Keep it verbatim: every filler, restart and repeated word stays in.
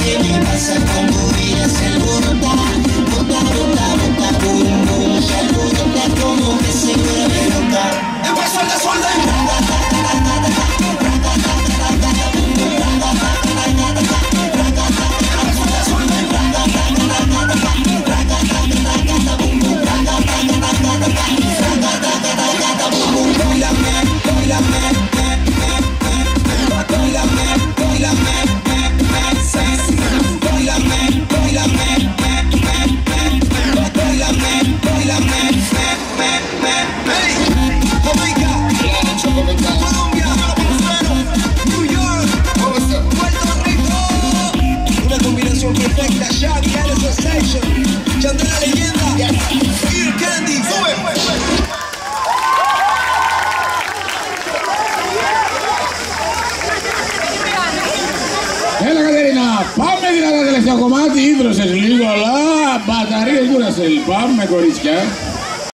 ¿Qué me pasa cuando miras el bota? Bota, bota, bota, boom, boom. El bota como que se vuelve loca. Empezó el desorden. Perfecta, Shaggy, Alice Station, Chandra la leyenda, Ear Candy, sube. E la Caterina, fammi tirare delle fiocomati idro se si dico là, batteria Duracell, fammi corischia.